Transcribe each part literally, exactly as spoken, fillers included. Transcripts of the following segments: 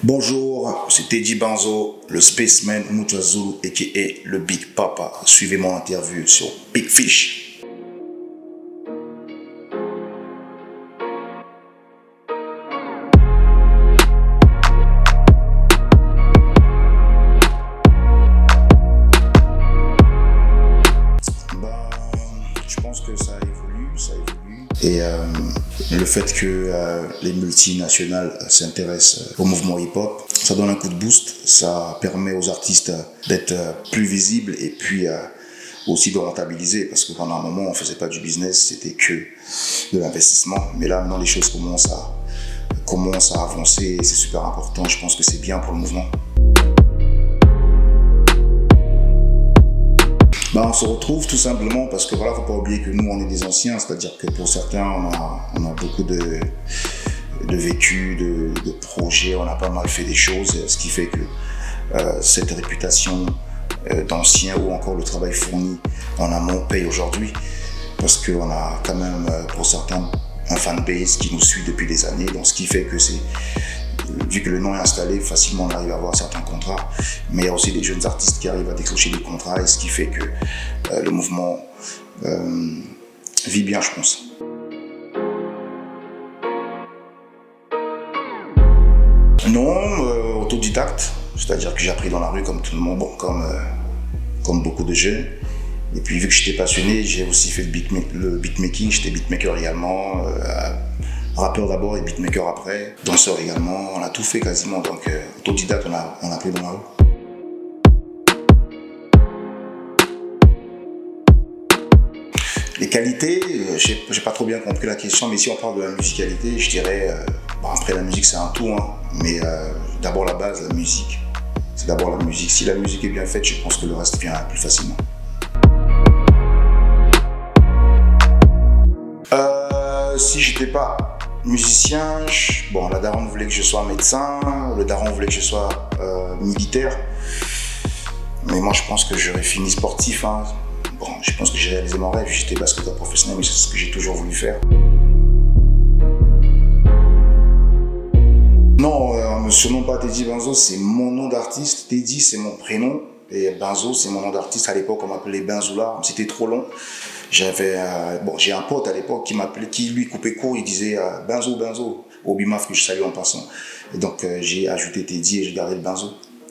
Bonjour, c'est Teddy Benzo, le Spaceman Mutazulu aka le Big Papa. Suivez mon interview sur Big Fish. Je pense que ça évolue, ça évolue. Et euh, le fait que euh, les multinationales s'intéressent au mouvement hip-hop, ça donne un coup de boost, ça permet aux artistes d'être plus visibles et puis euh, aussi de rentabiliser, parce que pendant un moment on ne faisait pas du business, c'était que de l'investissement. Mais là maintenant les choses commencent à, commencent à avancer et c'est super important, je pense que c'est bien pour le mouvement. Bah, on se retrouve tout simplement parce que voilà, faut pas oublier que nous on est des anciens, c'est-à-dire que pour certains on a, on a beaucoup de, de vécu, de, de projets, on a pas mal fait des choses, ce qui fait que euh, cette réputation euh, d'ancien ou encore le travail fourni en amont paye aujourd'hui, parce qu'on a quand même pour certains un fanbase qui nous suit depuis des années, donc ce qui fait que c'est, vu que le nom est installé, facilement on arrive à avoir certains contrats, mais il y a aussi des jeunes artistes qui arrivent à décrocher des contrats, et ce qui fait que euh, le mouvement euh, vit bien, je pense. Non, euh, autodidacte, c'est-à-dire que j'ai appris dans la rue comme tout le monde, bon, comme, euh, comme beaucoup de jeunes. Et puis vu que j'étais passionné, j'ai aussi fait le, beatma le beatmaking, j'étais beatmaker également. Euh, Rappeur d'abord et beatmaker après, danseur également, on a tout fait quasiment, donc euh, autodidacte on a, on a appris dans la rue. Les qualités, euh, j'ai pas trop bien compris la question, mais si on parle de la musicalité, je dirais, euh, bon, après la musique c'est un tout, hein, mais euh, d'abord la base, la musique, c'est d'abord la musique. Si la musique est bien faite, je pense que le reste vient plus facilement. Euh, si j'étais pas musicien, je, bon, la daronne voulait que je sois médecin, le daron voulait que je sois euh, militaire, mais moi je pense que j'aurais fini sportif. Hein. Bon, je pense que j'ai réalisé mon rêve, j'étais basketteur professionnel, mais c'est ce que j'ai toujours voulu faire. Non, euh, on ne me surnomme pas Teddy Benzo, c'est mon nom d'artiste. Teddy c'est mon prénom et Benzo c'est mon nom d'artiste. À l'époque on m'appelait Benzoula, c'était trop long. J'avais, euh, bon, j'ai un pote à l'époque qui m'appelait, qui lui coupait court, il disait euh, Benzo, Benzo, au Bimaf que je salue en passant. Et donc euh, j'ai ajouté Teddy et j'ai gardé le Benzo.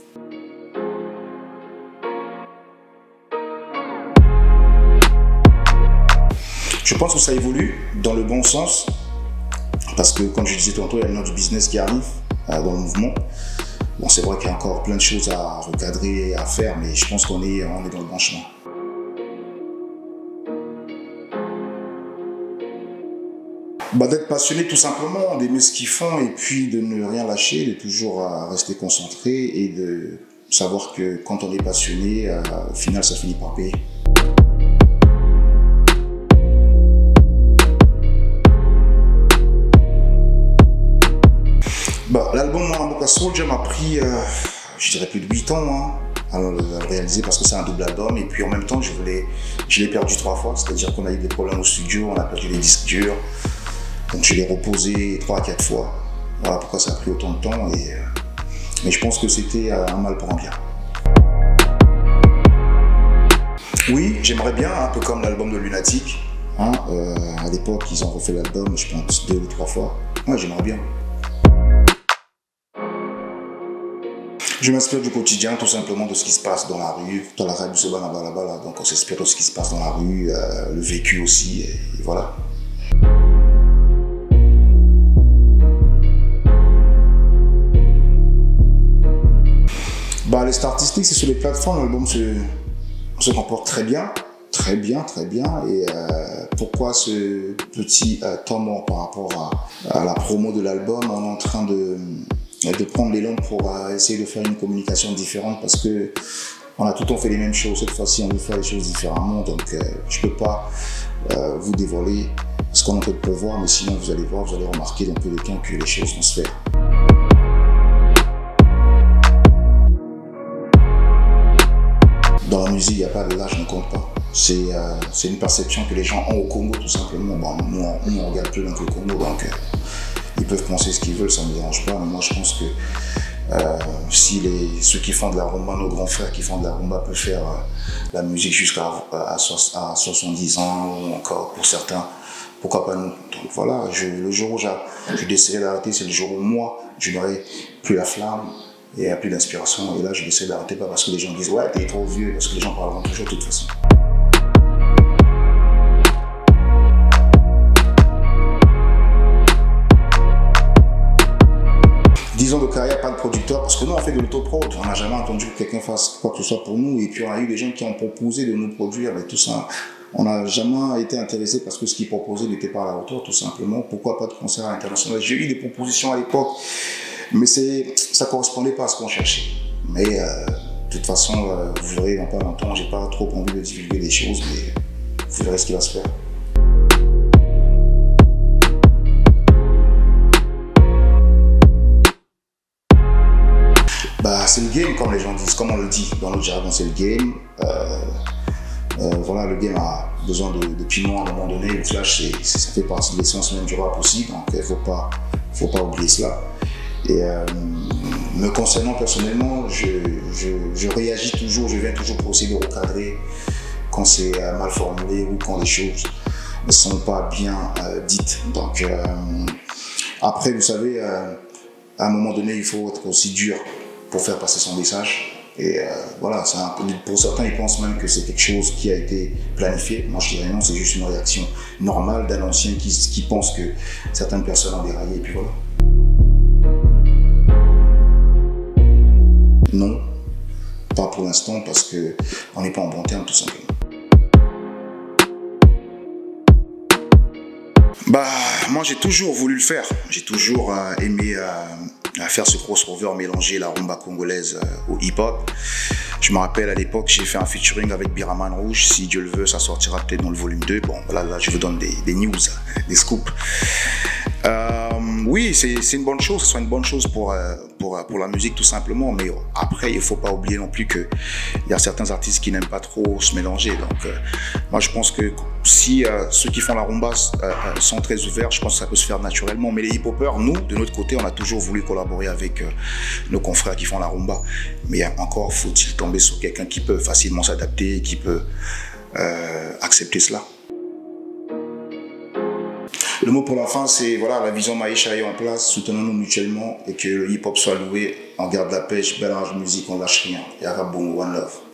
Je pense que ça évolue dans le bon sens, parce que comme je disais tantôt, il y a une autre du business qui arrive euh, dans le mouvement. Bon, c'est vrai qu'il y a encore plein de choses à recadrer et à faire, mais je pense qu'on est, on est dans le bon chemin. Bah, d'être passionné tout simplement, d'aimer ce qu'ils font et puis de ne rien lâcher, de toujours euh, rester concentré et de savoir que quand on est passionné, euh, au final ça finit par payer. Bah, l'album Maraboka Soldier m'a pris, euh, je dirais plus de huit ans hein, à le réaliser, parce que c'est un double album et puis en même temps je, voulais, je l'ai perdu trois fois, c'est-à-dire qu'on a eu des problèmes au studio, on a perdu les disques durs. Donc je l'ai reposé trois à quatre fois. Voilà pourquoi ça a pris autant de temps. Et, euh, mais je pense que c'était un mal pour un bien. Oui, j'aimerais bien, un peu comme l'album de Lunatic. Hein, euh, à l'époque, ils ont refait l'album, je pense, deux ou trois fois. Ouais, j'aimerais bien. Je m'inspire du quotidien, tout simplement de ce qui se passe dans la rue. Dans la rue, donc on s'inspire de ce qui se passe dans la rue, euh, le vécu aussi, et, et voilà. Bah, les styles artistiques, c'est sur les plateformes, l'album se, se comporte très bien, très bien, très bien. Et euh, pourquoi ce petit euh, temps mort par rapport à, à la promo de l'album? On est en train de, de prendre l'élan pour euh, essayer de faire une communication différente, parce que on a tout le temps fait les mêmes choses. Cette fois-ci, on veut faire les choses différemment. Donc, euh, je ne peux pas euh, vous dévoiler ce qu'on est en train de prévoir, mais sinon, vous allez voir, vous allez remarquer dans tous les cas que les choses vont se faire. Dans la musique, il n'y a pas de l'âge, ne compte pas. C'est euh, une perception que les gens ont au Congo, tout simplement. Bon, nous, on, on regarde plus dans le Congo, donc euh, ils peuvent penser ce qu'ils veulent, ça ne me dérange pas. Mais moi, je pense que Euh, si les, ceux qui font de la rumba, nos grands frères qui font de la rumba peuvent faire euh, la musique jusqu'à à, à soixante-dix ans ou encore pour certains, pourquoi pas nous. Donc voilà, je, le jour où je déciderai d'arrêter, c'est le jour où moi, je n'aurai plus la flamme et plus d'inspiration. Et là, je déciderai d'arrêter, pas parce que les gens disent « ouais, t'es trop vieux », parce que les gens parleront toujours de toute façon. dix ans de carrière, pas de producteur, parce que nous on fait de l'autoprod, on n'a jamais entendu que quelqu'un fasse quoi que ce soit pour nous, et puis on a eu des gens qui ont proposé de nous produire, mais tout ça, on n'a jamais été intéressé parce que ce qu'ils proposaient n'était pas à la hauteur, tout simplement. Pourquoi pas de concert international? J'ai eu des propositions à l'époque, mais ça ne correspondait pas à ce qu'on cherchait. Mais euh, de toute façon, euh, vous verrez dans pas longtemps, j'ai pas trop envie de divulguer des choses, mais vous verrez ce qui va se faire. Bah, c'est le game, comme les gens disent, comme on le dit dans notre jargon, c'est le game. Euh, euh, voilà, le game a besoin de, de piment à un moment donné. Le flash, ça fait partie de l'essence même du rap aussi, donc il ne faut pas, faut pas oublier cela. Et euh, me concernant personnellement, je, je, je réagis toujours, je viens toujours pour essayer de recadrer quand c'est mal formulé ou quand les choses ne sont pas bien euh, dites. Donc euh, après, vous savez, euh, à un moment donné, il faut être aussi dur pour faire passer son message. Et euh, voilà, un, pour certains, ils pensent même que c'est quelque chose qui a été planifié. Moi, je dirais non, c'est juste une réaction normale d'un ancien qui, qui pense que certaines personnes ont déraillé, et puis voilà. Non, pas pour l'instant, parce qu'on n'est pas en bon terme, tout simplement. Bah, moi, j'ai toujours voulu le faire. J'ai toujours euh, aimé euh, à faire ce crossover, mélanger la rumba congolaise euh, au hip-hop. Je me rappelle à l'époque, j'ai fait un featuring avec Biraman Rouge. Si Dieu le veut, ça sortira peut-être dans le volume deux. Bon, voilà, là, je vous donne des, des news, des scoops. Euh, oui, c'est une bonne chose, ce soit une bonne chose pour, euh, pour, pour la musique tout simplement, mais après il ne faut pas oublier non plus qu'il y a certains artistes qui n'aiment pas trop se mélanger. Donc euh, moi je pense que si euh, ceux qui font la rumba euh, sont très ouverts, je pense que ça peut se faire naturellement. Mais les hip-hoppers, nous, de notre côté, on a toujours voulu collaborer avec euh, nos confrères qui font la rumba. Mais encore faut-il tomber sur quelqu'un qui peut facilement s'adapter, qui peut euh, accepter cela. Le mot pour la fin, c'est voilà, la vision Maïcha est en place, soutenons-nous mutuellement et que le hip-hop soit loué. On garde la pêche, belle musique, on lâche rien. Yara Boom, one love.